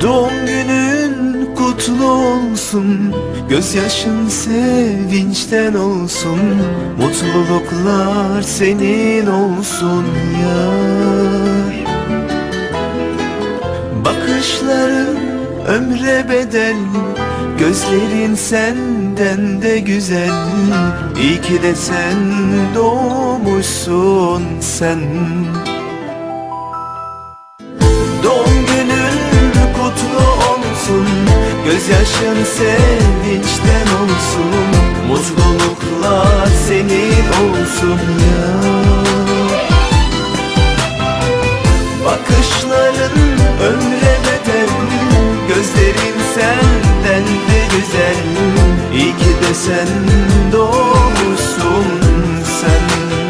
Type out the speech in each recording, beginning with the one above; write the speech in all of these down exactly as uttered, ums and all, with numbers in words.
Doğum günün kutlu olsun, gözyaşın sevinçten olsun, mutluluklar senin olsun yar. Bakışların ömre bedel, gözlerin senden de güzel. İyi ki de sen doğmuşsun sen. Doğum günün kutlu olsun, gözyaşın sevinçten olsun, mutluluklar senin olsun yar. Bakışların ömre bedel, gözlerin senden de güzel. İyi ki de sen doğmuşsun sen.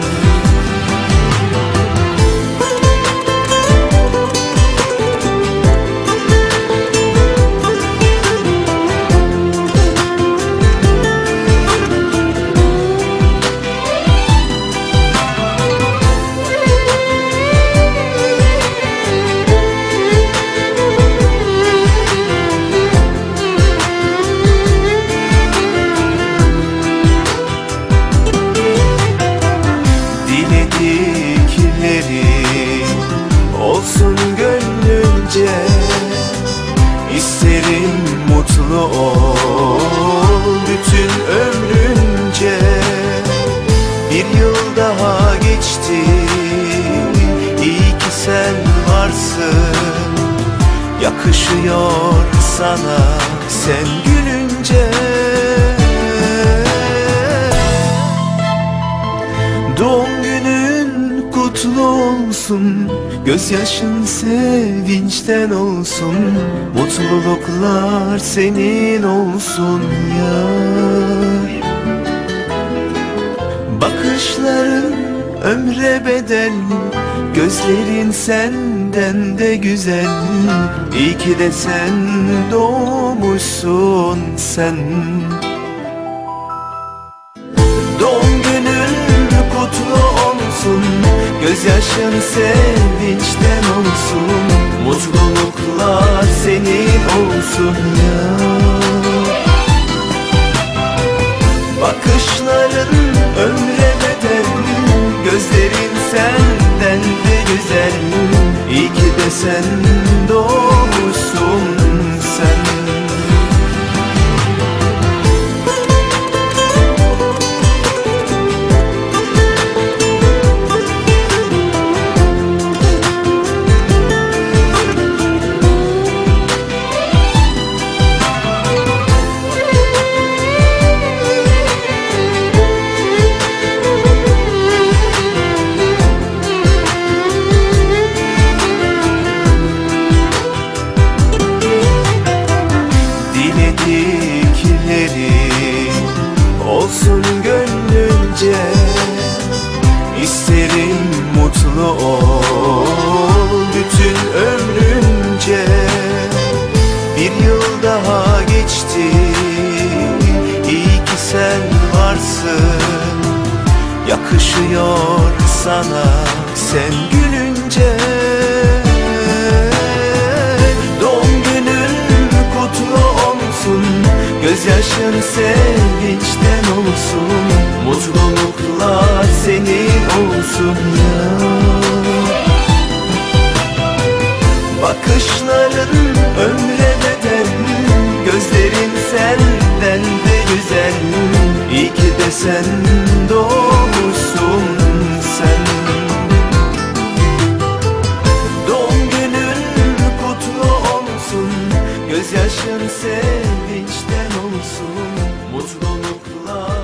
Olsun gönlünce, isterim mutlu ol bütün ömrünce. Bir yıl daha geçti, iyi ki sen varsın. Yakışıyor sana sen gülünce. Doğum günün kutlu olsun, gözyaşın sevinçten olsun, mutluluklar senin olsun yar. Bakışların ömre bedel, gözlerin senden de güzel. İyi ki de sen doğmuşsun sen. Doğum günün kutlu olsun, gözyaşın sevinçten olsun, mutluluklar senin olsun yar. Bakışların ömre bedel, gözlerin senden de güzel. İyi ki de sen doğmuşsun sen. Olsun gönlünce, isterim mutlu ol bütün ömrünce. Bir yıl daha geçti, iyi ki sen varsın. Yakışıyor sana sen gülünce. Doğum günün kutlu olsun, gözyaşın sevinçten olsun, mutluluklar senin olsun yar. Bakışların ömre bedel, gözlerin senden de güzel. İyi ki de sen doğmuşsun sen. Doğum günün kutlu olsun, gözyaşın sevinçten olsun, mutluluklar